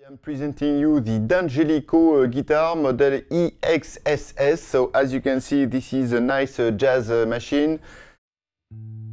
I'm presenting you the D'Angelico guitar model EXSS. So as you can see, this is a nice jazz machine.